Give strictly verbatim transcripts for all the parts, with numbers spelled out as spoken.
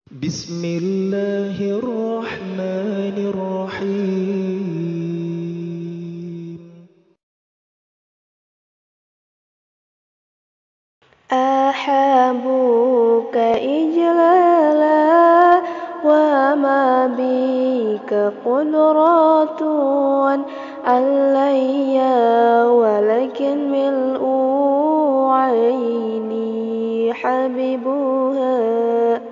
Bismillahirrahmanirrahim. Ahabuka ijlala wa ma bika qudratun alayya walakin mil'u aini habibuha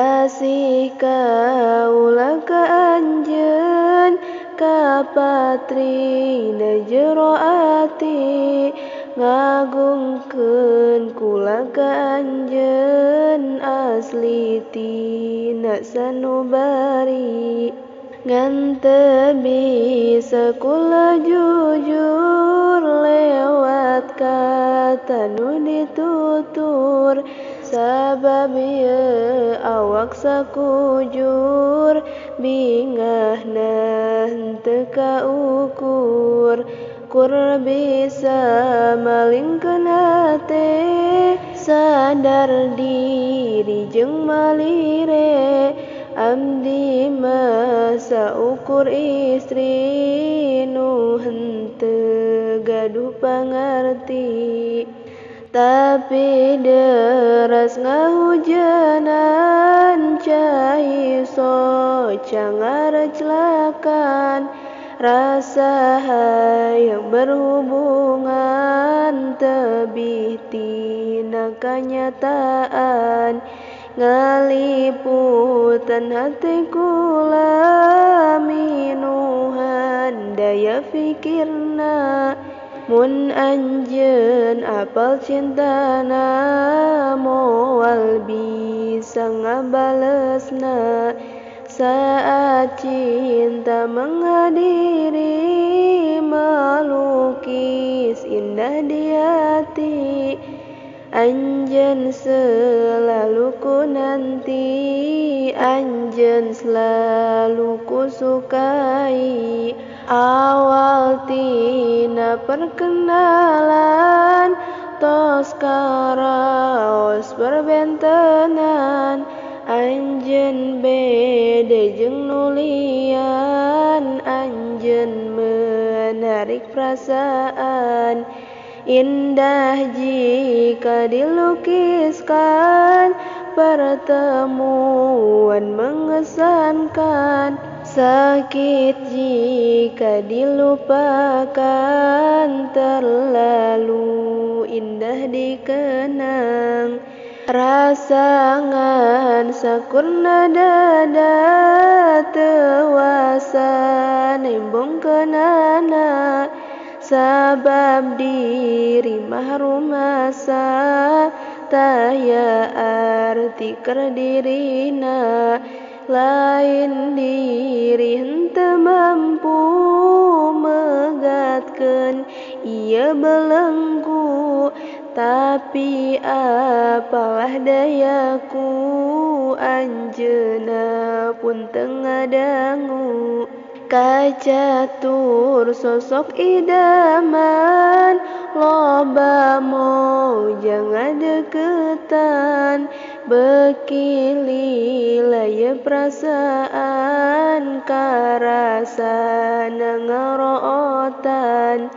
asika ulaka anjen kapatri najroati ngagungkeun kula ka anjeun asli tina sanubari ngan teu bisa kula jujur lewat kata nu ditutur sabab ieu awak sakujur bingahna henteu kaukur kur bisa malingkeun hate sadar diri jeung malire abdi mah saukur istri nu henteu gaduh pangarti tapi deras ngahujanan cai soca ngareclakan rasa hayang berhubungan tebih tina kanyataan ngaliputan hati kula minuhan daya fikirna mun anjeun apal cintana moal bisa ngabalesna saat cinta menghadiri melukis indah di hati anjeun selalu ku nanti anjeun selalu ku sukai awal tina perkenalan tos karaos perbentenan anjeun bede jeung nulian anjeun menarik perasaan indah jika dilukiskan pertemuan mengesankan sakit jika dilupakan terlalu indah dikenang rasangan sakurna dada tewasa nembongkeunana sabab diri mahrum asa taya arti keur dirina lain diri henteu mampu megatkeun ieu belenggu tapi apalah dayaku anjeunna pun teu ngadangu kacatur sosok idaman loba moja ngadeukeutan beuki lilaya perasaan karasana ngarootan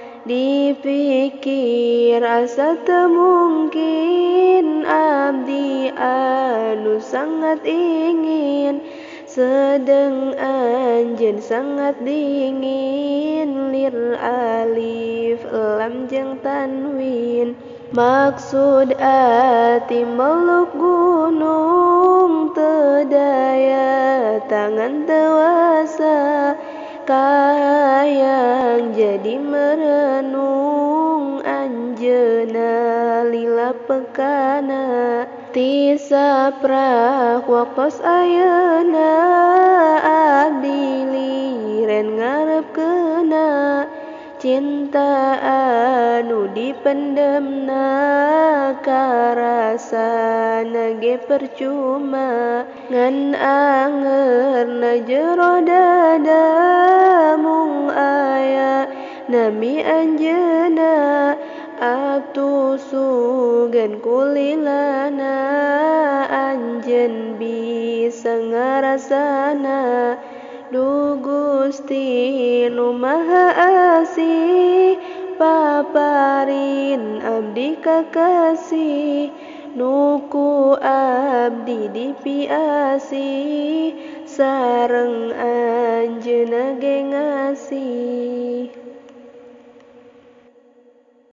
dipikir asa teu mungkin abdi anu sangat ingin sedeng anjeun sangat dingin lir alif lam jeung tanwin maksud ati meluk gunung teu daya tangan tewasa kahayang jadi merenung anjeunna lila pekana tisa prak waktos ayeuna abdi liren ngarepkeuna cinta anu dipendemna karasana ge percuma ngan angeurna jero dada mung aya nami anjeunna atuh sugan kulilana anjeun bi biasana Du Gusti nu Maha Asih paparin abdi kakasih nuku abdi dipiasi sareng anjeunna ge ngasih.